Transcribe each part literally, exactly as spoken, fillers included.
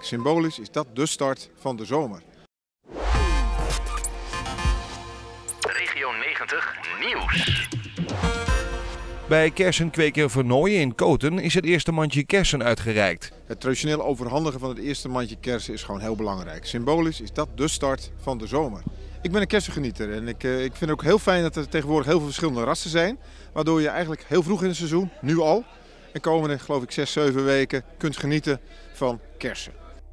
Symbolisch is dat de start van de zomer. Regio negentig Nieuws. Bij kersenkweker Vernooien in Koten is het eerste mandje kersen uitgereikt. Het traditioneel overhandigen van het eerste mandje kersen is gewoon heel belangrijk. Symbolisch is dat de start van de zomer. Ik ben een kersengenieter en ik, uh, ik vind het ook heel fijn dat er tegenwoordig heel veel verschillende rassen zijn. Waardoor je eigenlijk heel vroeg in het seizoen, nu al, en komende geloof ik zes, zeven weken kunt genieten van kersen.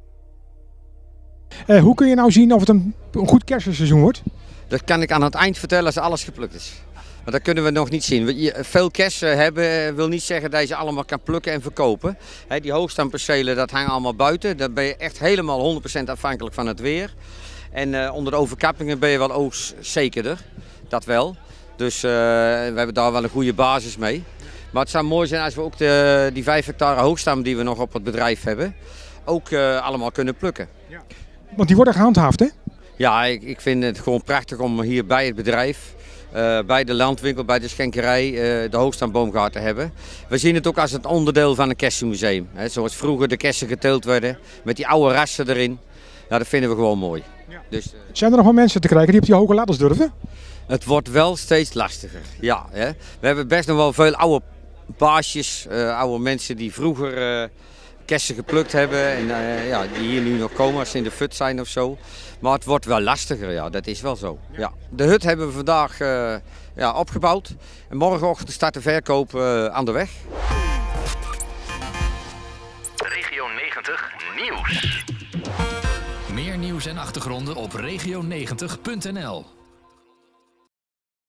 Uh, hoe kun je nou zien of het een, een goed kersenseizoen wordt? Dat kan ik aan het eind vertellen als alles geplukt is. Maar dat kunnen we nog niet zien. Veel kersen hebben wil niet zeggen dat je ze allemaal kan plukken en verkopen. He, die hoogstaanpercelen, dat hangt allemaal buiten. Dan ben je echt helemaal honderd procent afhankelijk van het weer. En uh, onder de overkappingen ben je wel oogstzekerder. Dat wel. Dus uh, we hebben daar wel een goede basis mee. Maar het zou mooi zijn als we ook de, die vijf hectare hoogstam die we nog op het bedrijf hebben, ook uh, allemaal kunnen plukken. Ja. Want die worden gehandhaafd, hè? Ja, ik, ik vind het gewoon prachtig om hier bij het bedrijf, uh, bij de landwinkel, bij de schenkerij, uh, de hoogstaanboomgaard te hebben. We zien het ook als het onderdeel van een kersenmuseum. Hè, zoals vroeger de kersen geteeld werden, met die oude rassen erin. Ja, dat vinden we gewoon mooi. Ja. Dus, uh, Zijn er nog wel mensen te krijgen die op die hoge ladders durven? Het wordt wel steeds lastiger, ja. Hè. We hebben best nog wel veel oude baasjes, uh, oude mensen die vroeger uh, kersen geplukt hebben en uh, ja, die hier nu nog komen als ze in de fut zijn of zo. Maar het wordt wel lastiger, ja, dat is wel zo. Ja. De hut hebben we vandaag uh, ja, opgebouwd en morgenochtend start de verkoop uh, aan de weg. Regio negentig Nieuws. Meer nieuws en achtergronden op regio negentig punt n l.